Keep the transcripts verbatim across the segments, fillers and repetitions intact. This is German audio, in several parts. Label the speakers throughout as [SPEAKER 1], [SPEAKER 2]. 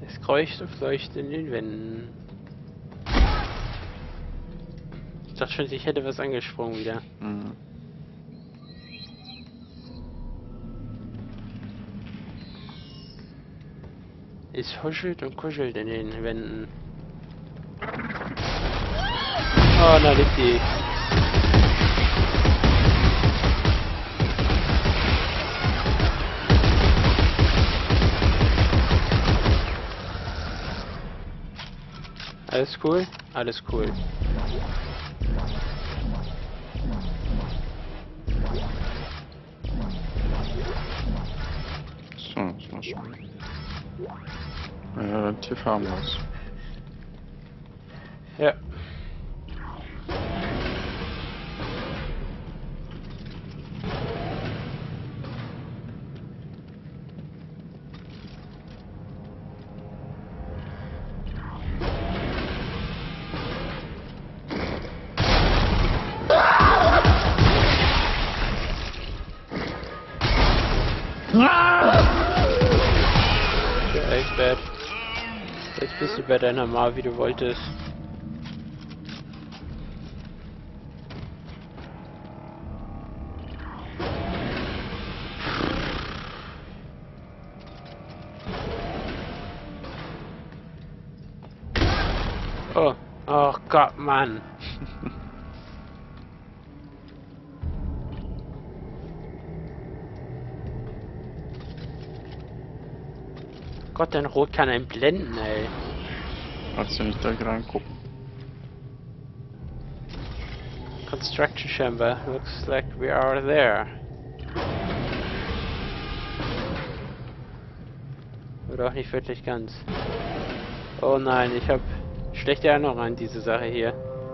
[SPEAKER 1] Es kreucht und fleucht in den Wänden. Ich dachte schon, ich hätte was angesprungen wieder.
[SPEAKER 2] Mhm.
[SPEAKER 1] Es huschelt und kuschelt in den Wänden. Oh, na liegt die. Alles cool? Alles cool.
[SPEAKER 2] So, das war schon. Äh, relativ harmlos.
[SPEAKER 1] Ja. Ja, echt bad. Jetzt bist du bei deiner Ma, wie du wolltest. Oh, oh Gott, Mann. Gott, dein Rot kann einen blenden, ey.
[SPEAKER 2] Kannst du nicht da reingucken?
[SPEAKER 1] Construction chamber. Looks like we are there. Oder auch nicht wirklich ganz. Oh nein, ich habe schlechte Erinnerungen an diese Sache hier.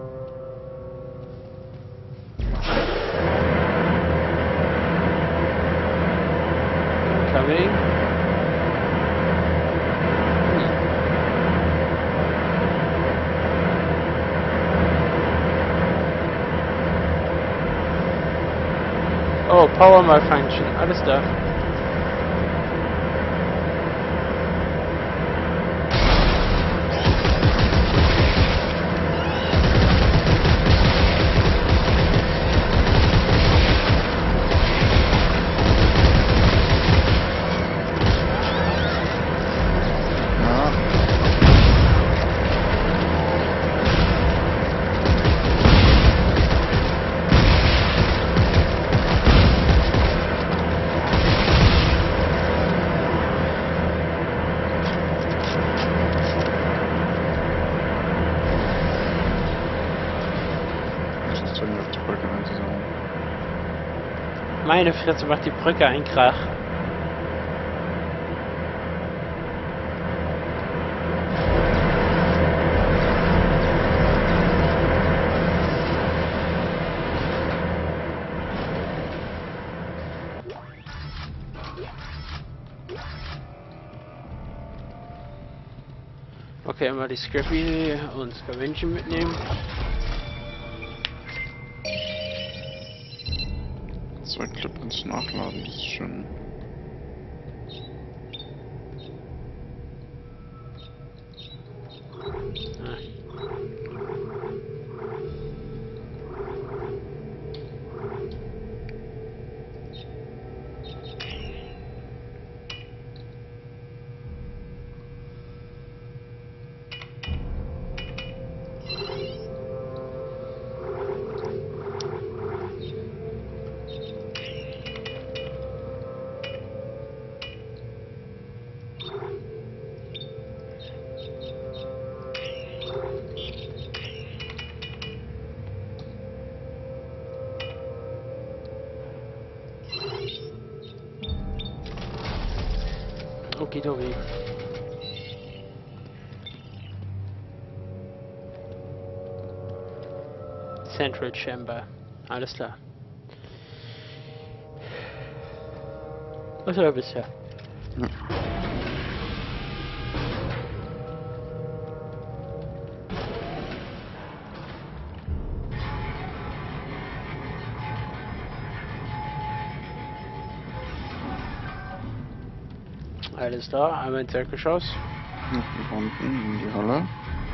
[SPEAKER 1] Coming. Oh, Power Malfunction, alles da.
[SPEAKER 2] Ja. Das ist irgendwie auf die Brücke einzusammeln.
[SPEAKER 1] Meine Fresse, macht die Brücke einen Krach. Okay, einmal die Scrappy und Scavenchen mitnehmen.
[SPEAKER 2] Zwei Clip-ins nachladen, das ist schön.
[SPEAKER 1] Ah. Okidoki. Central Chamber. Alles klar. Was war bisher?
[SPEAKER 2] Ja.
[SPEAKER 1] Alles da, einmal ins Erdgeschoss.
[SPEAKER 2] Noch unten in die Halle.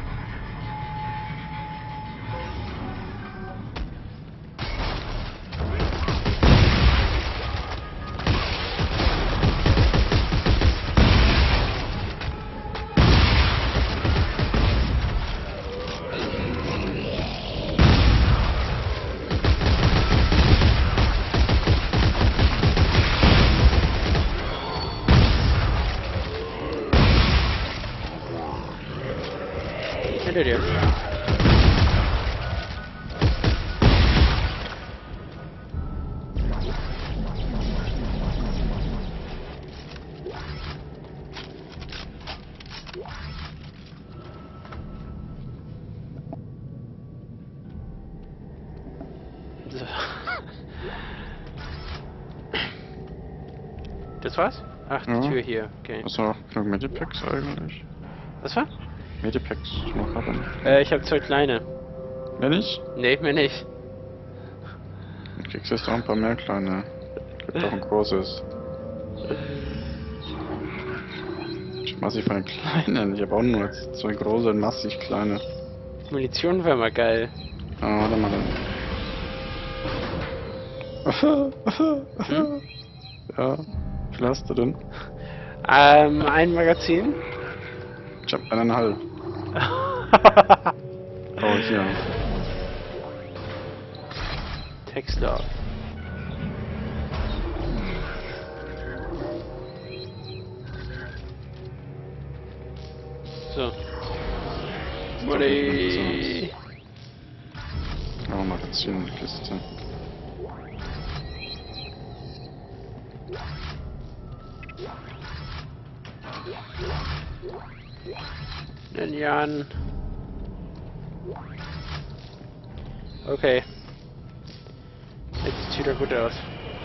[SPEAKER 1] Hinter dir. So. Das war's? Ach, die
[SPEAKER 2] Ja.
[SPEAKER 1] Tür hier. Okay.
[SPEAKER 2] Hast du noch genug Medipacks eigentlich?
[SPEAKER 1] Was war?
[SPEAKER 2] Medipacks noch haben.
[SPEAKER 1] Äh, ich habe zwei kleine.
[SPEAKER 2] Wenn nicht?
[SPEAKER 1] Nee, mir nicht.
[SPEAKER 2] Dann kriegst du jetzt auch ein paar mehr kleine. Gibt auch ein großes. Ich massig von den kleinen. Ich habe auch nur jetzt zwei große und massig kleine.
[SPEAKER 1] Munition wäre mal geil.
[SPEAKER 2] Ah, warte mal dann.
[SPEAKER 1] Hm?
[SPEAKER 2] Ja, wie viel hast du denn?
[SPEAKER 1] Ähm, ein Magazin.
[SPEAKER 2] Ich hab eineinhalb. Oh, hier.
[SPEAKER 1] Textlog. So. Money.
[SPEAKER 2] Oh, Magazin, Kiste.
[SPEAKER 1] Den Jan. Okay. Jetzt sieht er gut aus.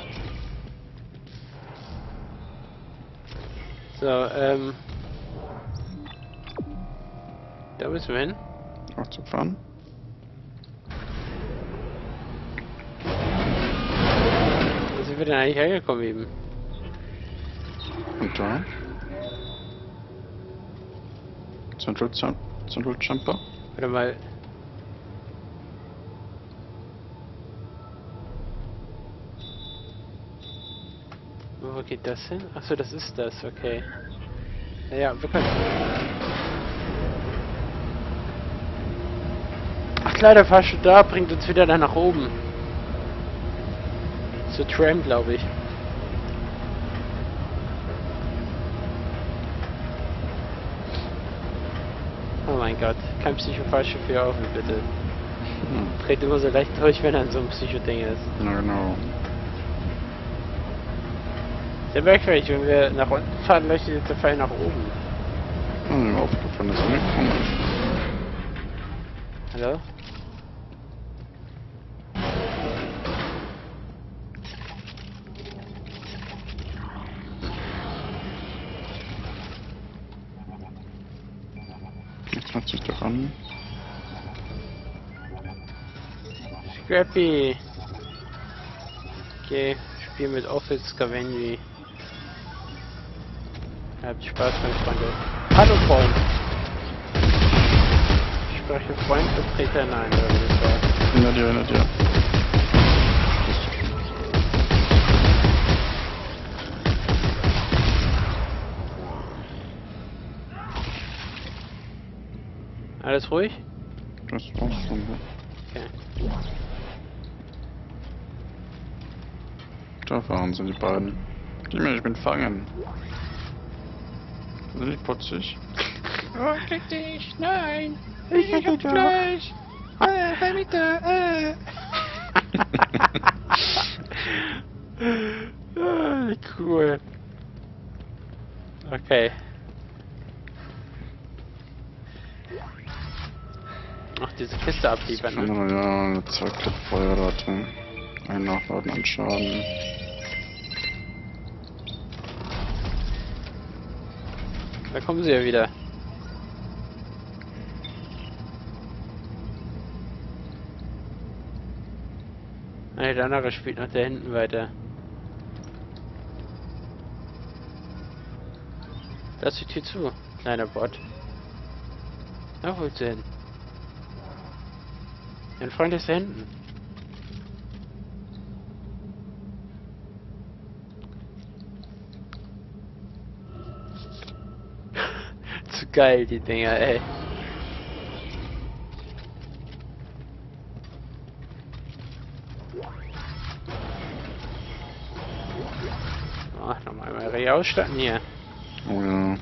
[SPEAKER 1] So, ähm. Da müssen wir hin.
[SPEAKER 2] Auch zu fahren.
[SPEAKER 1] Wo sind wir denn eigentlich hergekommen eben?
[SPEAKER 2] Und da? Central, Jump Central Jumper.
[SPEAKER 1] Warte mal. Wo geht das hin? Achso, das ist das, okay. Naja, wir können. Ach klar, der Fahrstuhl da bringt uns wieder da nach oben. Zur Tram, glaube ich. Oh mein Gott, kein Psychofahrstuhl für offen, bitte.
[SPEAKER 2] Hm.
[SPEAKER 1] Dreht immer so leicht durch, wenn er so ein Psycho-Ding ist.
[SPEAKER 2] Ja, genau.
[SPEAKER 1] Sehr merkwürdig, wenn wir nach unten fahren, leuchtet jetzt der Pfeil nach oben.
[SPEAKER 2] Hm, aufgefallen ist mir komisch.
[SPEAKER 1] Hallo?
[SPEAKER 2] Jetzt hat sich doch an.
[SPEAKER 1] Scrappy! Okay, Spiel mit Office Scavenger. Habt Spaß, meine Freunde. Hallo Freund! Ich spreche Freund, Vertreter, nein, oder wie das war.
[SPEAKER 2] Hinter dir, hinter dir.
[SPEAKER 1] Alles ruhig?
[SPEAKER 2] Das war's schon.
[SPEAKER 1] Okay.
[SPEAKER 2] Da fahren sie die beiden. Gib mir, ich bin fangen. Sind die putzig?
[SPEAKER 1] Oh, krieg dich! Nein! Ich, ich hab gleich! Äh, sei bitte! Äh. Ah, wie cool. Okay. Ach, diese Kiste abliefern, ne?
[SPEAKER 2] Ja, ja, eine Zeugklipp-Feuerrate. Ein Nachladen an Schaden.
[SPEAKER 1] Da kommen sie ja wieder. Nein, der andere spielt noch da hinten weiter. Da ist die Tür zu. kleiner Bot. Na, wo ist er hin? Mein Freund ist da hinten. Zu geil, die Dinger, ey. Ach, nochmal mal richtig ausstatten hier.
[SPEAKER 2] Oh ja.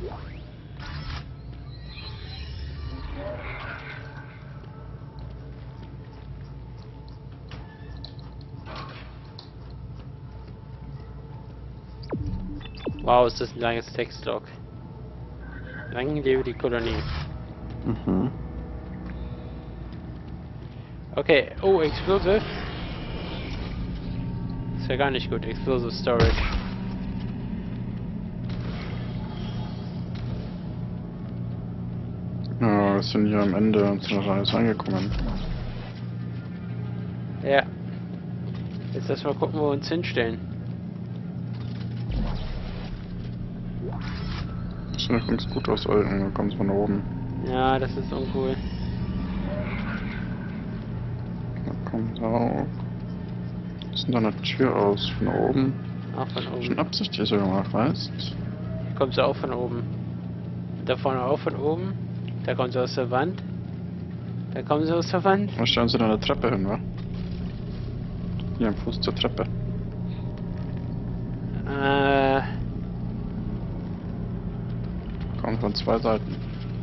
[SPEAKER 1] Wow, ist das ein langes Textlog. Lang lebe die Kolonie.
[SPEAKER 2] Mhm.
[SPEAKER 1] Okay, oh, Explosive. Ist ja gar nicht gut, Explosive Storage.
[SPEAKER 2] Ja, wir sind hier am Ende und sind noch alles angekommen.
[SPEAKER 1] Ja. Jetzt erstmal gucken, wo wir uns hinstellen.
[SPEAKER 2] Das sieht ganz gut aus, Alter. Da kommt von oben.
[SPEAKER 1] Ja, das ist uncool.
[SPEAKER 2] Da kommt auch. Was ist denn da eine Tür aus? Von oben?
[SPEAKER 1] Auch von
[SPEAKER 2] Schon
[SPEAKER 1] oben.
[SPEAKER 2] absichtlich so gemacht, weißt?
[SPEAKER 1] Kommt sie auch von oben. Da vorne auch von oben. Da kommt sie aus der Wand. Da kommen sie aus der Wand.
[SPEAKER 2] Da stellen sie da eine Treppe hin, wa? Hier am Fuß zur Treppe.
[SPEAKER 1] Äh.
[SPEAKER 2] Kommt von zwei Seiten.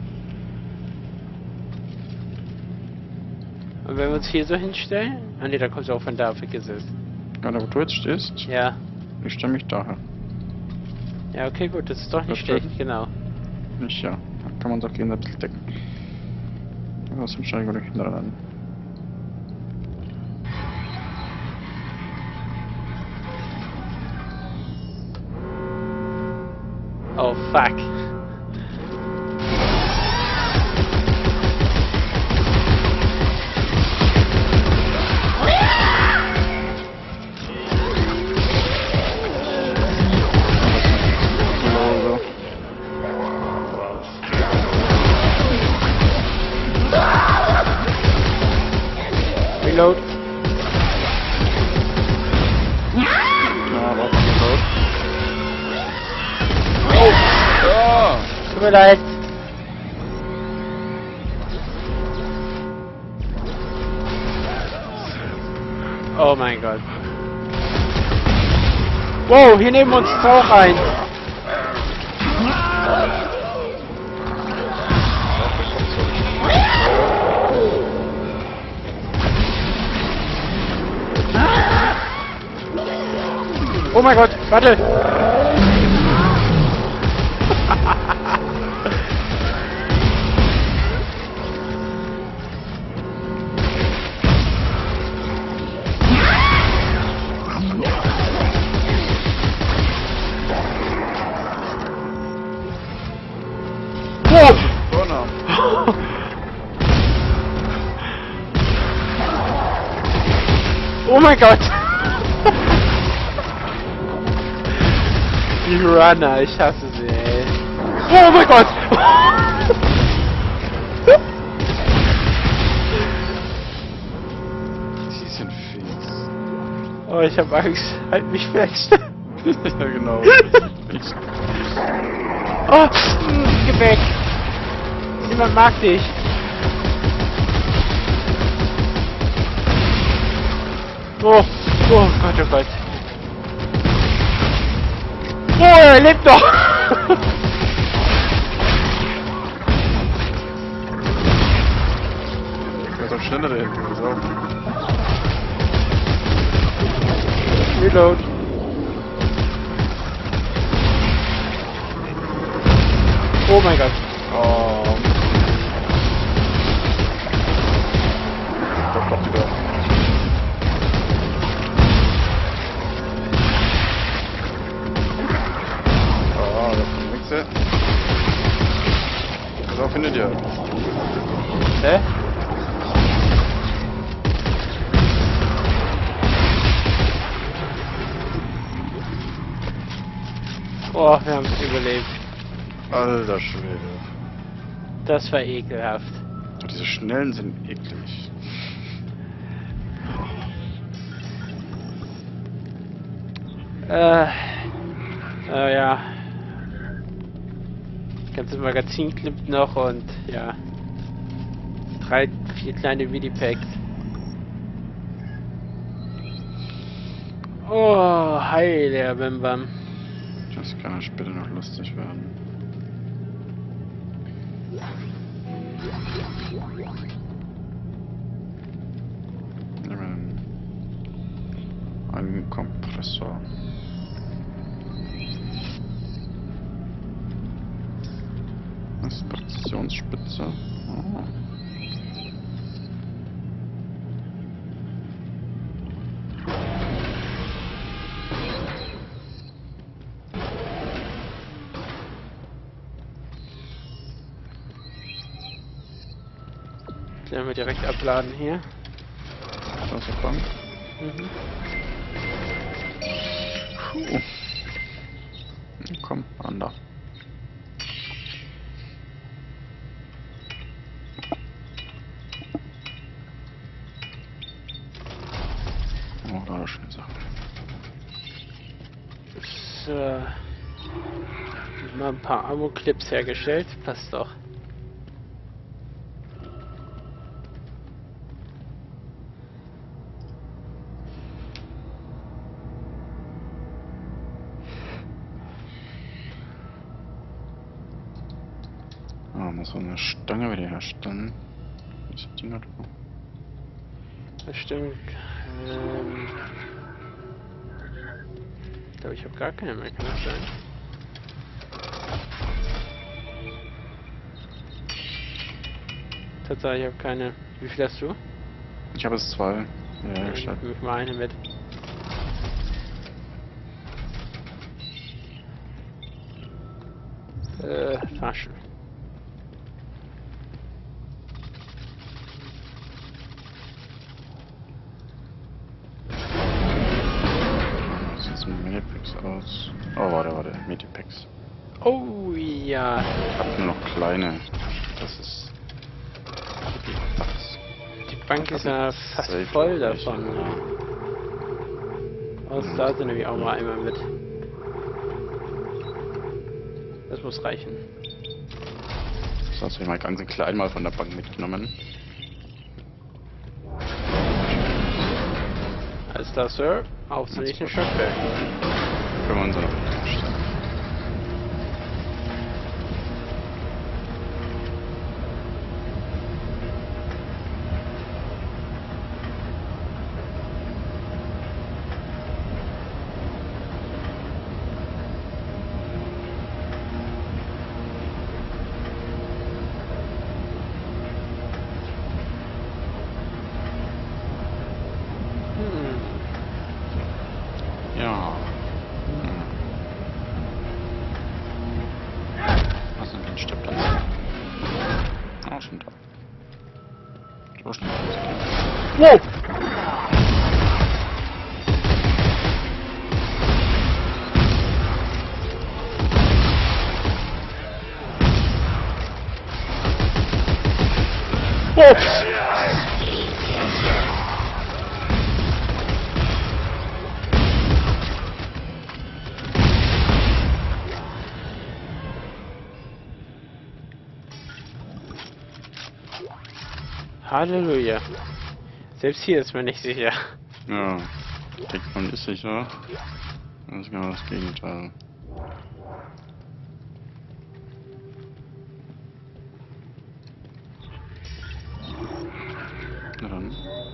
[SPEAKER 1] Und wenn wir uns hier so hinstellen? Ah ne, da kommt sie auch von da, vergiss es.
[SPEAKER 2] Ja, da wo du jetzt stehst,
[SPEAKER 1] Ja.
[SPEAKER 2] ich stelle mich daher.
[SPEAKER 1] Ja, okay, gut, das ist doch nicht
[SPEAKER 2] Das
[SPEAKER 1] schlecht, genau.
[SPEAKER 2] Nicht, ja. Da kann man doch gehen, ein bisschen decken. Was im Stein oder Kinder ran.
[SPEAKER 1] Oh, fuck. Reload.
[SPEAKER 2] Ja, warte, reload.
[SPEAKER 1] Oh!
[SPEAKER 2] Ja!
[SPEAKER 1] Tut mir leid. Oh mein Gott. Wow, hier neben uns ist auch ein. Oh mein Gott, warte! Oh!
[SPEAKER 2] Donner!
[SPEAKER 1] Oh mein Gott! Die Runner, ich hasse sie, ey. Oh mein Gott!
[SPEAKER 2] Die sind fies.
[SPEAKER 1] Oh, ich hab Angst. Halt mich fest.
[SPEAKER 2] Ja, genau. Ich,
[SPEAKER 1] Oh, mh, geh weg. Niemand mag dich. Oh, oh Gott, oh Gott. Oh, er lebt noch.
[SPEAKER 2] ich weiß auch schneller dahin. Pass auf.
[SPEAKER 1] Reload. Oh mein Gott.
[SPEAKER 2] Oh. Doch, doch wieder. Oh, das ist nichts. Pass auf, findet ihr.
[SPEAKER 1] Hä? Oh, wir haben es überlebt.
[SPEAKER 2] Alter Schwede.
[SPEAKER 1] Das war ekelhaft.
[SPEAKER 2] Oh, diese Schnellen sind eklig.
[SPEAKER 1] Äh, äh ja. Ganzes Magazin klippt noch und ja. Drei, vier kleine Minipacks. Oh, heil, der Bim Bam.
[SPEAKER 2] Das kann ja später noch lustig werden. Nehmen wir einen Kompressor. Das ist Präzisionsspitze. Oh.
[SPEAKER 1] Den wir direkt abladen hier.
[SPEAKER 2] Das ist Bank.
[SPEAKER 1] Mhm.
[SPEAKER 2] Puh. Komm, ran da. Oh, da ist schöne Sachen.
[SPEAKER 1] So. Mal ein paar Ammo-Clips hergestellt. Passt doch.
[SPEAKER 2] Ah, muss so eine Stange wieder herstellen. Was ist die noch?
[SPEAKER 1] Das stimmt. Ähm, ich glaube, ich habe gar keine mehr. Kann das sein? Tatsache, ich habe keine. Wie viel hast du?
[SPEAKER 2] Ich habe es zwei. Ja,
[SPEAKER 1] Ja,
[SPEAKER 2] ich
[SPEAKER 1] ich
[SPEAKER 2] hab-
[SPEAKER 1] nehme mal eine mit. Äh, Taschen.
[SPEAKER 2] Wie sieht's mit Medipacks aus? Oh, warte, warte. Medipacks.
[SPEAKER 1] Oh ja.
[SPEAKER 2] Ich habe nur noch kleine. Das ist. Was?
[SPEAKER 1] Die Bank ist ja fast
[SPEAKER 2] Safe
[SPEAKER 1] voll
[SPEAKER 2] gleich.
[SPEAKER 1] davon. Aus da sind nämlich auch mal einmal mit. Das muss reichen.
[SPEAKER 2] So, hast du mal ganz klein mal von der Bank mitgenommen.
[SPEAKER 1] Alles klar, Sir. Auf zum nächsten Stockwerk.
[SPEAKER 2] Können wir uns noch stellen.
[SPEAKER 1] Hm.
[SPEAKER 2] Ja. Hm. Was sind denn Stellplatz? Ah, schon da. So schnell kann es gehen.
[SPEAKER 1] Wow! Ups! Halleluja. Selbst hier ist man nicht sicher.
[SPEAKER 2] Ja. Denkt man ist sicher. Das ist genau das Gegenteil. Na dann.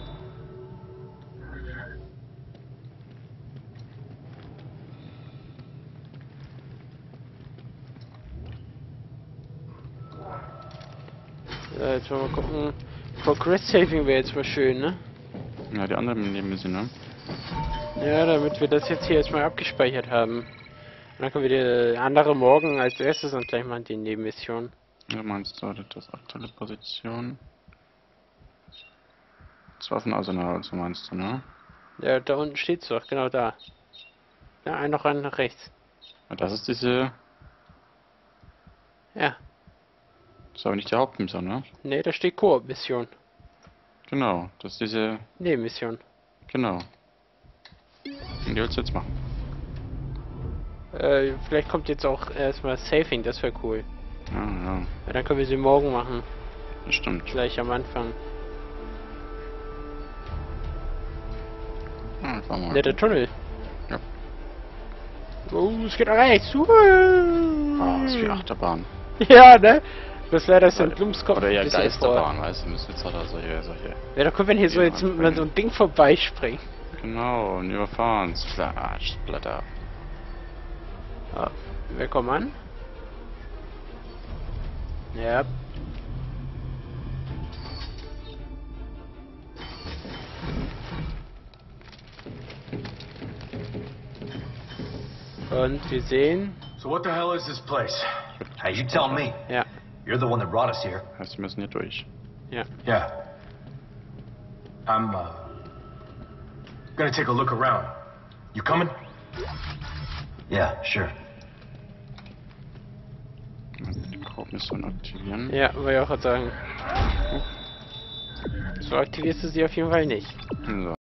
[SPEAKER 1] Äh, jetzt wollen wir mal gucken. Progress Saving wäre jetzt mal schön, ne?
[SPEAKER 2] Ja, die anderen nehmen sie, ne?
[SPEAKER 1] Ja, damit wir das jetzt hier erstmal abgespeichert haben. Und dann können wir die andere morgen als erstes und gleich mal die Nebenmission.
[SPEAKER 2] Ja, meinst du, das aktuelle Position? Das Waffenarsenal, also meinst du, ne?
[SPEAKER 1] Ja, da unten steht's doch, genau da. Ja, ein noch ein nach rechts.
[SPEAKER 2] Ja, das ist diese.
[SPEAKER 1] Ja.
[SPEAKER 2] Ist aber nicht die Hauptmission, ne?
[SPEAKER 1] Ne, da steht Koop-Mission.
[SPEAKER 2] Genau, das ist diese...
[SPEAKER 1] Ne, Mission.
[SPEAKER 2] Genau. Und die willst du jetzt machen?
[SPEAKER 1] Äh, vielleicht kommt jetzt auch erstmal Saving, das wäre cool.
[SPEAKER 2] Ja, ja.
[SPEAKER 1] Ja, dann können wir sie morgen machen.
[SPEAKER 2] Das stimmt.
[SPEAKER 1] Gleich am Anfang.
[SPEAKER 2] Ja, fahren wir mal.
[SPEAKER 1] Ne, der Tunnel.
[SPEAKER 2] Ja.
[SPEAKER 1] Oh, es geht nach rechts. Uh.
[SPEAKER 2] Ah, das ist wie Achterbahn.
[SPEAKER 1] Ja, ne? Das wäre das Entlumskopf.
[SPEAKER 2] Oder ja,
[SPEAKER 1] ein bisschen
[SPEAKER 2] Geisterbahn, weißt du, müssen jetzt halt solche, solche...
[SPEAKER 1] Ja, da können wir hier so
[SPEAKER 2] Ja,
[SPEAKER 1] jetzt
[SPEAKER 2] anspringen.
[SPEAKER 1] mal so ein Ding vorbeispringen.
[SPEAKER 2] Genau, und überfahren. Flatsch, Blätter.
[SPEAKER 1] Ja, wir kommen an. Ja. Und wir sehen...
[SPEAKER 3] So what the hell is this place? Hey, you tell me.
[SPEAKER 1] Ja,
[SPEAKER 3] You're the one that brought us here.
[SPEAKER 2] Heißt, wir müssen hier durch.
[SPEAKER 1] ja.
[SPEAKER 3] Yeah. I'm, uh... gonna take a look around. You coming? Yeah, sure.
[SPEAKER 2] Die Hauptmission aktivieren.
[SPEAKER 1] Ja, wollte ich auch gerade sagen. So aktivierst du sie auf jeden Fall nicht.
[SPEAKER 2] So.